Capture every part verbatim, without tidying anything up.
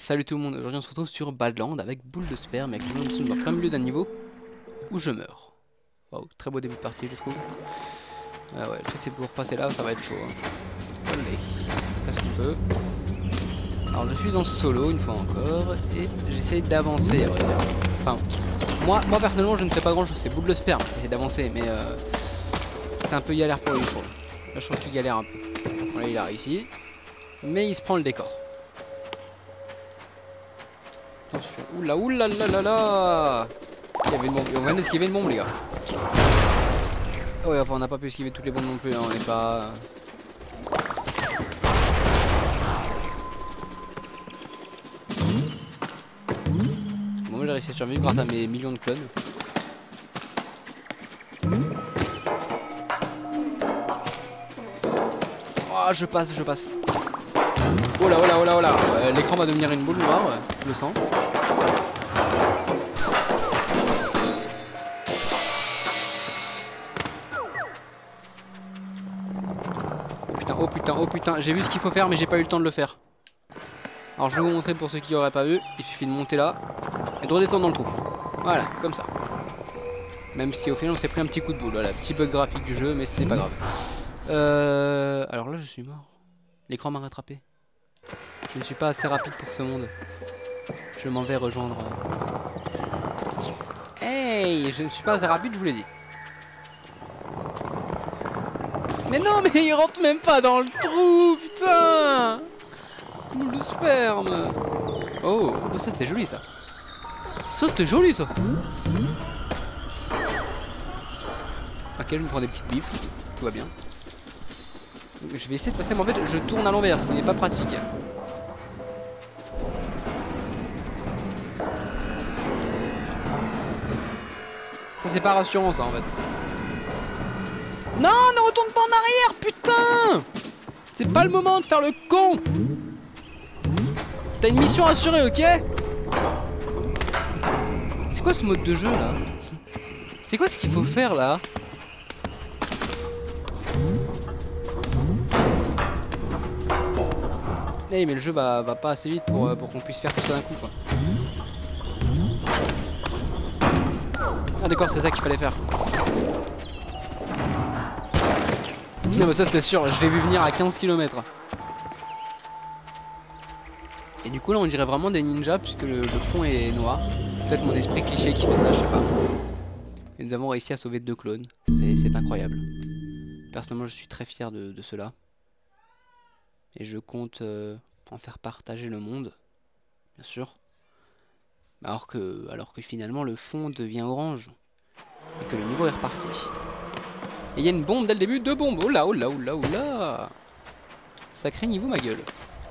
Salut tout le monde, aujourd'hui on se retrouve sur Badland avec boule de sperme et actuellement nous sommes en plein milieu d'un niveau où je meurs. Waouh, très beau début de partie je trouve. Ah ouais, le truc c'est pour passer là, ça va être chaud. Hein. Allez, qu'est-ce qu'on peut. Alors je suis en solo une fois encore et j'essaye d'avancer à vrai dire. Enfin, moi, moi personnellement je ne fais pas grand chose, c'est boule de sperme qui essaie d'avancer mais euh, c'est un peu galère pour lui je trouve. Là je trouve qu'il galère un peu. Voilà, il a réussi, mais il se prend le décor. Attention, oula oula là là là. Il y avait une bombe, on vient d'esquiver une bombe les gars. Ouais enfin on n'a pas pu esquiver toutes les bombes non plus, hein. On n'est pas... Bon, moi j'ai réussi à survivre grâce à mes millions de clones. Oh je passe, je passe. Oh là oh là oh là oh là, euh, l'écran va devenir une boule noire, ouais. Je le sens. Oh putain, oh putain, j'ai vu ce qu'il faut faire mais j'ai pas eu le temps de le faire. Alors je vais vous montrer pour ceux qui auraient pas vu, il suffit de monter là et de redescendre dans le trou. Voilà, comme ça. Même si au final on s'est pris un petit coup de boule, voilà, petit bug graphique du jeu mais c'était pas grave. Euh... Alors là je suis mort. L'écran m'a rattrapé. Je ne suis pas assez rapide pour ce monde. Je m'en vais rejoindre... Hey, je ne suis pas assez rapide, je vous l'ai dit. Mais non, mais il rentre même pas dans le trou, putain! Boule de sperme! Oh, oh ça c'était joli ça. Ça c'était joli ça. Ok, je me prends des petites bifs, tout va bien. Je vais essayer de passer, mais en fait je tourne à l'envers, ce qui n'est pas pratique. Ça c'est pas rassurant ça en fait. Non, ne retourne pas en arrière, putain! C'est pas le moment de faire le con! T'as une mission assurée, ok? C'est quoi ce mode de jeu là? C'est quoi ce qu'il faut faire là? Eh hey, mais le jeu va, va pas assez vite pour, pour qu'on puisse faire tout ça d'un coup quoi. Ah d'accord, c'est ça qu'il fallait faire. Non mais ça c'était sûr, je l'ai vu venir à quinze kilomètres. Et du coup là on dirait vraiment des ninjas puisque le, le fond est noir. Peut-être mon esprit cliché qui fait ça, je sais pas. Et nous avons réussi à sauver deux clones, c'est incroyable. Personnellement je suis très fier de, de cela. Et je compte euh, en faire partager le monde, bien sûr. Alors que, alors que finalement le fond devient orange. Et que le niveau est reparti. Et il y a une bombe dès le début, deux bombes. Oh là, oh là, oh là, oh là. Sacré niveau ma gueule.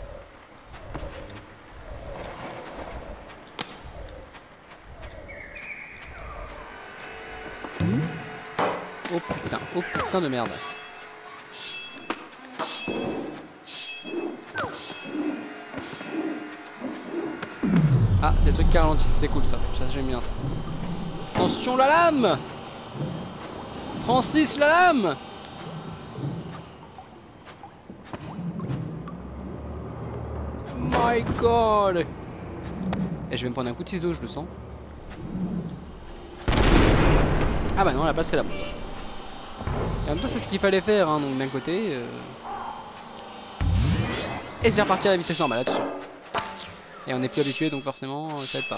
Oh putain, oh putain de merde. Ah, c'est le truc qui ralentit, c'est cool ça, ça j'aime bien ça. Attention la lame! Francis la lame! My god! Et je vais me prendre un coup de ciseau, je le sens. Ah bah non, la place c'est là. En même temps c'est ce qu'il fallait faire, hein, donc d'un côté... Euh... Et c'est reparti à la vitesse normale, là-dessus. Et on n'est plus habitué donc forcément ça aide pas.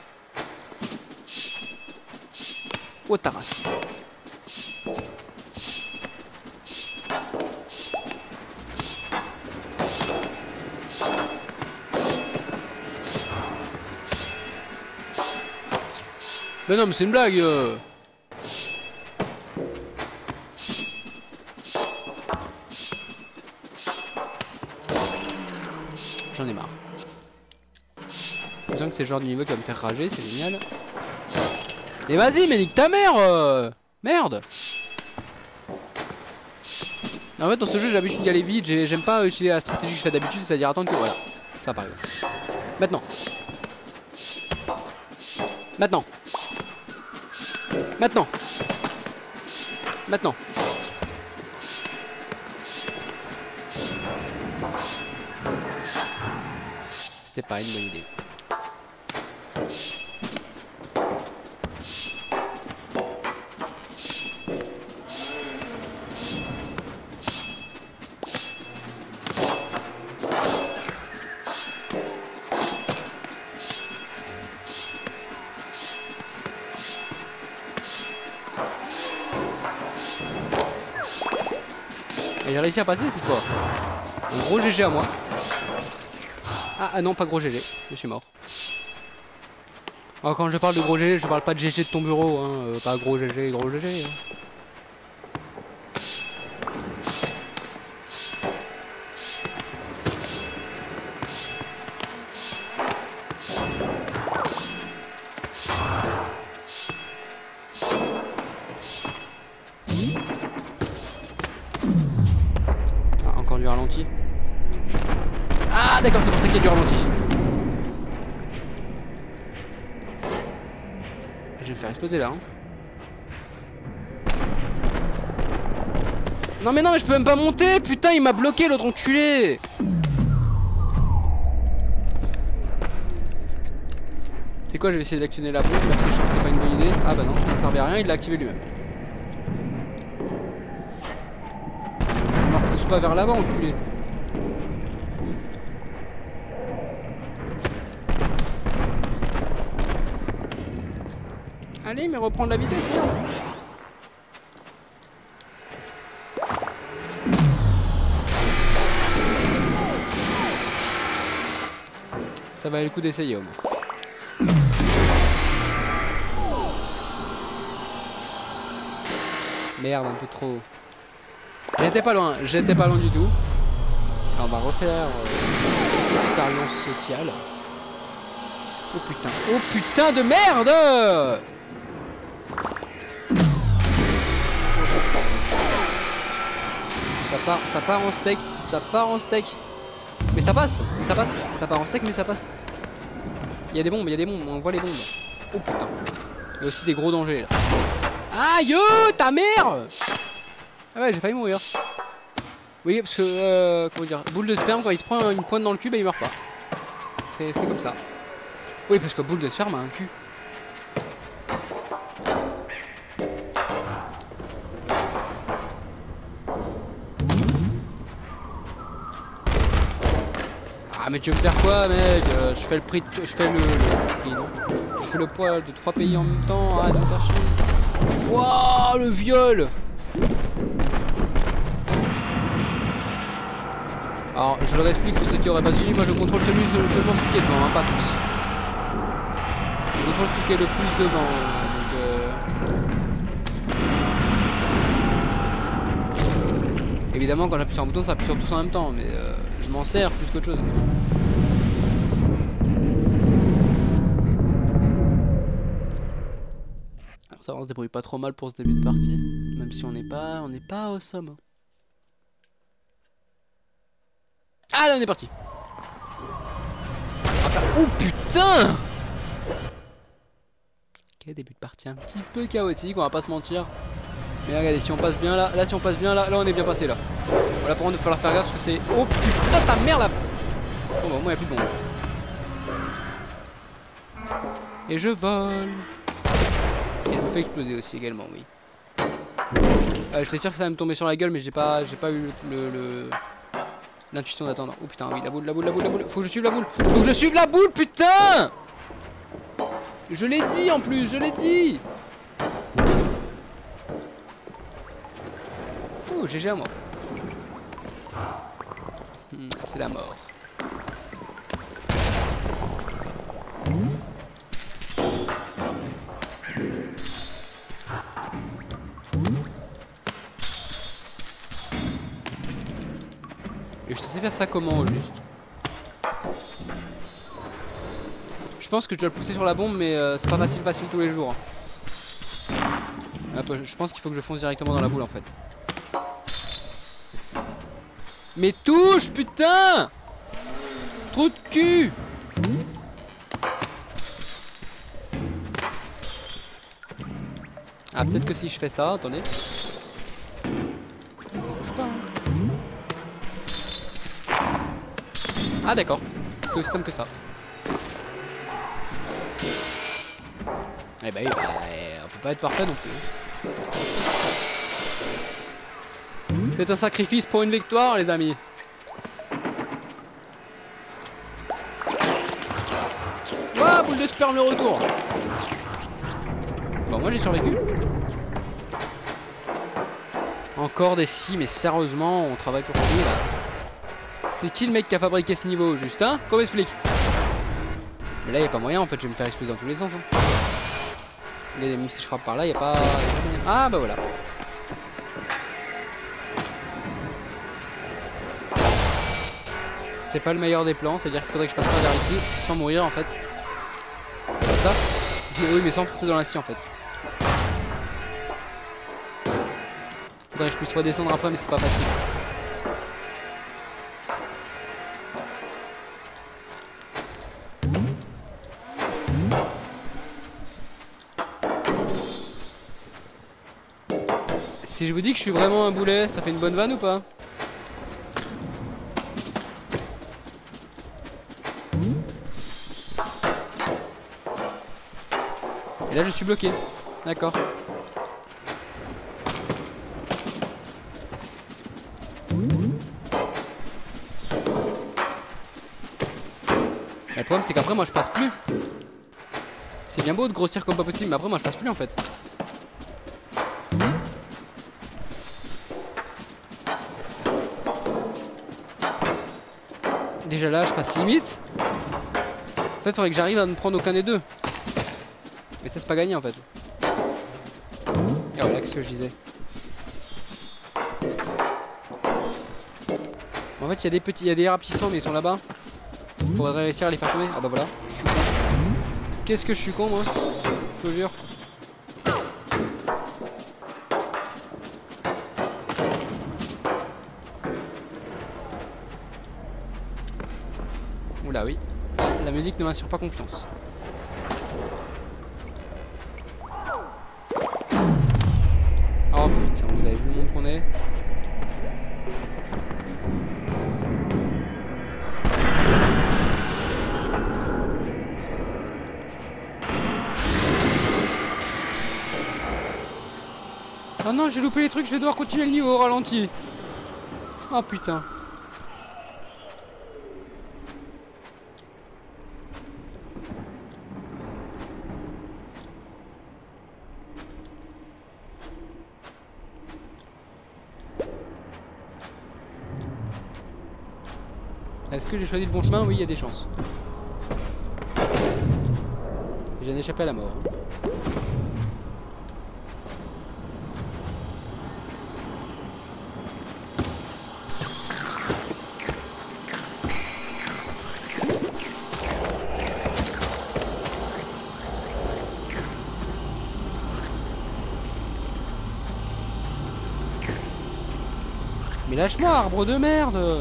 Oh ta race. Mais non mais c'est une blague euh. J'en ai marre. Je sens que c'est le genre de niveau qui va me faire rager, c'est génial. Mais vas-y, mais nique ta mère euh... Merde. En fait dans ce jeu j'ai l'habitude d'y aller vite, j'aime pas utiliser la stratégie que je fais d'habitude, c'est-à-dire attendre que... Voilà, ça par exemple. Maintenant. Maintenant. Maintenant. Maintenant. C'était pas une bonne idée. Et j'ai réussi à passer cette fois. Un gros G G à moi. Ah, ah non, pas gros G G, je suis mort. Alors quand je parle de gros G G, je parle pas de G G de ton bureau, hein, euh, pas gros G G, gros G G. Hein. Ah, encore du ralenti. Ah d'accord, c'est pour ça qu'il y a du ralenti. Je vais me faire exploser là. Hein. Non mais non mais je peux même pas monter. Putain il m'a bloqué l'autre enculé. C'est quoi, je vais essayer d'actionner la bombe même si je sens que c'est pas une bonne idée. Ah bah non ça ne servait à rien, il l'a activé lui-même. Ne me repousse pas vers l'avant enculé. Allez, mais reprendre la vitesse, merde. Ça valait le coup d'essayer au moins. Merde, un peu trop. J'étais pas loin, j'étais pas loin du tout. Alors on va refaire euh, l'expérience sociale. Oh putain, oh putain de merde! Ça part, ça part en steak, ça part en steak. Mais ça passe, ça passe, ça part en steak mais ça passe. Il y a des bombes, il y a des bombes, on voit les bombes. Oh putain. Il y a aussi des gros dangers là. Aïe ta mère. Ah ouais j'ai failli mourir. Oui parce que euh, comment dire, boule de sperme quand il se prend une pointe dans le cul bah il meurt pas. C'est comme ça. Oui parce que boule de sperme a un cul. Ah mais tu veux me faire quoi mec? euh, Je fais le prix de... Je fais le... le prix, non je fais le poids de trois pays en même temps. Arrête de me faire chier. Wouah le viol. Alors je leur explique pour ceux qui auraient pas suivi. Moi je contrôle celui, seulement celui qui est devant, hein, pas tous. Je contrôle celui qui est le plus devant. Donc euh... Évidemment quand j'appuie sur un bouton ça appuie sur tous en même temps. Mais euh, je m'en sers plus qu'autre chose. Ça on se débrouille pas trop mal pour ce début de partie. Même si on n'est pas, on n'est pas au sommet. Ah là on est parti. Oh putain. Quel début de partie un petit peu chaotique, on va pas se mentir. Mais regardez, si on passe bien là, là si on passe bien là, là on est bien passé là. Voilà pour contre il va falloir faire gaffe parce que c'est... Oh putain ta mère là. Bon bah au moins il n'y a plus de bombe. Et je vole. Et je me fais exploser aussi également, oui. Euh, J'étais sûr que ça allait me tomber sur la gueule mais j'ai pas, j'ai pas eu le... le... l'intuition d'attendre. Oh putain oui la boule, la boule, la boule, la boule. Faut que je suive la boule. Faut que je suive la boule putain. Je l'ai dit en plus, je l'ai dit. Oh G G à moi. Hmm, c'est la mort. Et je sais faire ça comment au juste? Je pense que je dois le pousser sur la bombe mais euh, c'est pas facile facile tous les jours. Hop, je pense qu'il faut que je fonce directement dans la boule en fait. Mais touche putain. Trou de cul. Ah peut-être que si je fais ça, attendez. Ça bouge pas hein. Ah d'accord. C'est aussi simple que ça. Eh bah oui, bah, on peut pas être parfait non plus. C'est un sacrifice pour une victoire, les amis. Ouah, boule de sperme le retour. Bon, moi j'ai survécu. Encore des scies, mais sérieusement, on travaille pour qui là? C'est qui le mec qui a fabriqué ce niveau, juste, hein? Qu'on m'explique. Mais là, y a pas moyen en fait, je vais me faire exploser dans tous les sens. Hein. Et même si je frappe par là, y a pas. Y a pas moyen. Ah bah voilà. C'était pas le meilleur des plans, c'est-à-dire qu'il faudrait que je passe pas vers ici, sans mourir en fait. Comme ça. Oui, mais sans foncer dans la scie en fait. Faudrait que je puisse redescendre après, mais c'est pas facile. Si je vous dis que je suis vraiment un boulet, ça fait une bonne vanne ou pas? Et là je suis bloqué. D'accord. Le problème c'est qu'après moi je passe plus. C'est bien beau de grossir comme pas possible, mais après moi je passe plus en fait. Déjà là je passe limite. En fait il faudrait que j'arrive à ne prendre aucun des deux. Mais ça c'est pas gagné en fait. Et voilà, qu'est-ce que je disais. Bon, en fait il y a des petits, il y a des rapetissants mais ils sont là-bas. Faudrait réussir à les faire tomber. Ah bah voilà, je suis con. Qu'est-ce que je suis con moi, je te jure. Oula oui, la musique ne m'assure pas confiance. Oh putain, vous avez vu le monde qu'on est. Oh non, j'ai loupé les trucs, je vais devoir continuer le niveau au ralenti. Oh putain. Est-ce que j'ai choisi le bon chemin? Oui, il y a des chances. J'ai échappé à la mort. Mais lâche-moi, arbre de merde!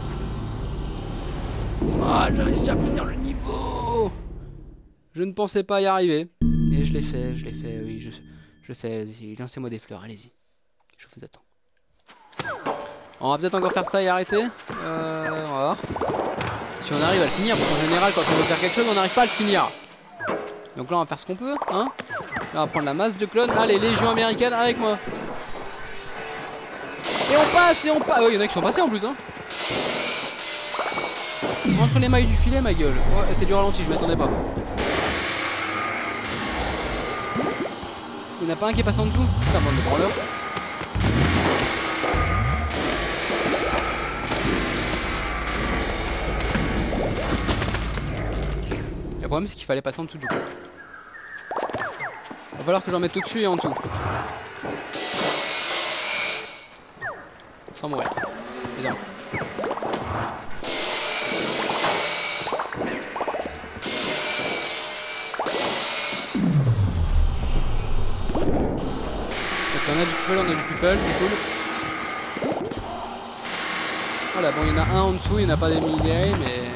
Ah, j'ai réussi à finir le niveau! Je ne pensais pas y arriver. Et je l'ai fait, je l'ai fait, oui, je, je sais, lancez-moi des fleurs, allez-y. Je vous attends. On va peut-être encore faire ça et arrêter. Euh, on va voir. Si on arrive à le finir, parce qu'en général, quand on veut faire quelque chose, on n'arrive pas à le finir. Donc là, on va faire ce qu'on peut, hein. Là, on va prendre la masse de clones. Allez, Légion américaine avec moi. Et on passe, et on passe. Oh, il y en a qui sont passés en plus, hein. Entre les mailles du filet, ma gueule. Ouais, c'est du ralenti, je m'attendais pas. Il n'y en a pas un qui est passé en dessous. Putain, bande de branleurs. Le problème, c'est qu'il fallait passer en dessous du coup. Il va falloir que j'en mette au-dessus et en dessous. Sans mourir. Évidemment. On a du people, on a du people, c'est cool. Voilà, bon, il y en a un en dessous, il n'y en a pas des milliers, mais...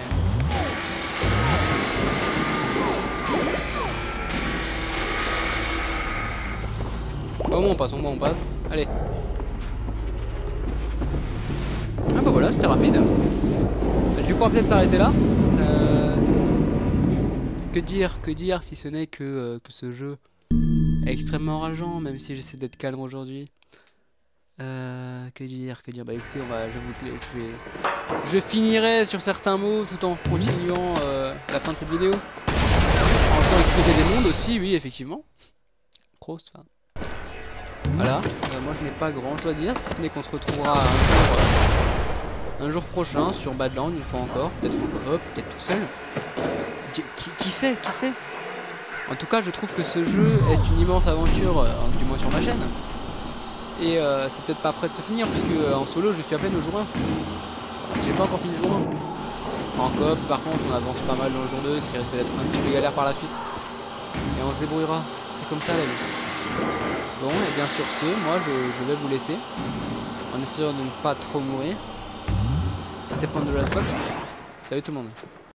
Au moins on passe, au moins on passe. Allez. Ah bah voilà, c'était rapide. Bah, du coup on va peut-être s'arrêter là. Euh... Que dire, que dire si ce n'est que, euh, que ce jeu est extrêmement rageant, même si j'essaie d'être calme aujourd'hui. Euh, que dire, que dire, bah écoutez, on va, je, vous, je, vais, je finirai sur certains mots tout en continuant euh, la fin de cette vidéo. En faisant exploser des mondes aussi, oui, effectivement. Grosse fin. Voilà, euh, moi je n'ai pas grand chose à dire, si ce n'est qu'on se retrouvera un jour, euh, un jour prochain sur Badland, une fois encore, peut-être en coop, peut-être tout seul. Qui, qui sait, qui sait. En tout cas, je trouve que ce jeu est une immense aventure, euh, du moins sur ma chaîne. Et euh, c'est peut-être pas prêt de se finir, puisque euh, en solo, je suis à peine au jour un. J'ai pas encore fini le jour un. En coop, par contre, on avance pas mal dans le jour deux, ce qui risque d'être un petit peu galère par la suite. Et on se débrouillera, c'est comme ça la vie. Bon, et bien sur ce, moi je, je vais vous laisser, en essayant de ne pas trop mourir. C'était Pandora's Box. Salut tout le monde.